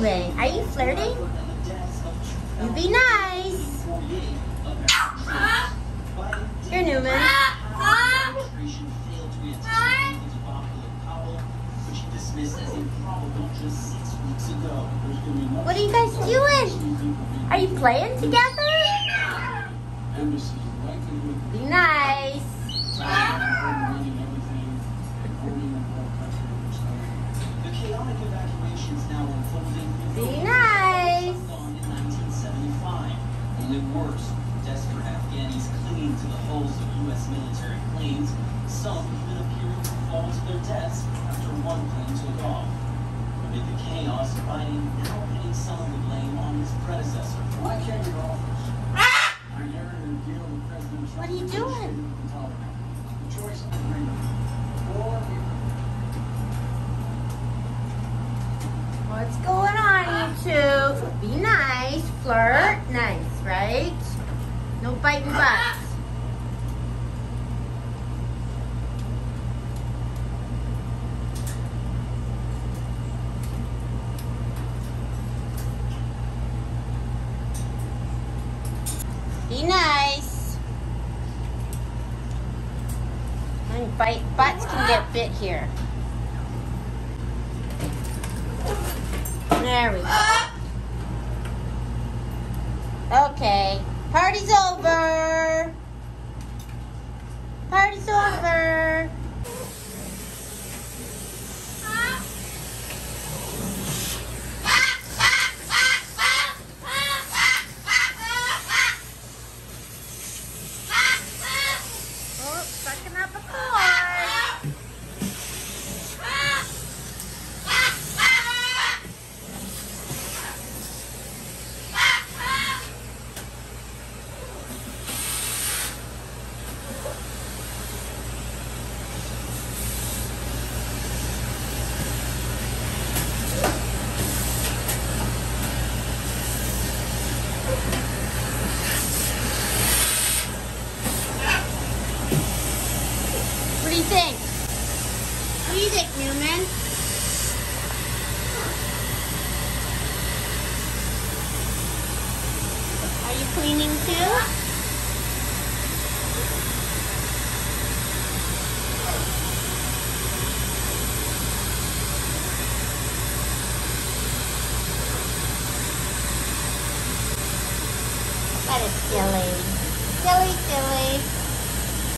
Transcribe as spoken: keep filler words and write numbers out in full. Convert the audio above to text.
doing? Are you flirting? You be nice. Here, Newman. What are you guys doing? Are you playing together? Be nice. Be nice. In nineteen seventy-five, only worse. Desperate Afghanis clinging to the hulls of U S military planes. Some even appearing to fall to their deaths after one plane took off. Amid the chaos, Biden now pinning some of the blame on his predecessor. Why can't your office? I inherited a deal with President Trump. What are you doing? The choice of the agreement. Or What's going on, you two? Be nice. Flirt. Nice, right? No biting butts. Be nice. And bite butts can get bit here. There we go. Okay. Party's over. Party's over. Oh, sucking up a cord. What do you think? What do you think, Newman? Are you cleaning too? That is silly.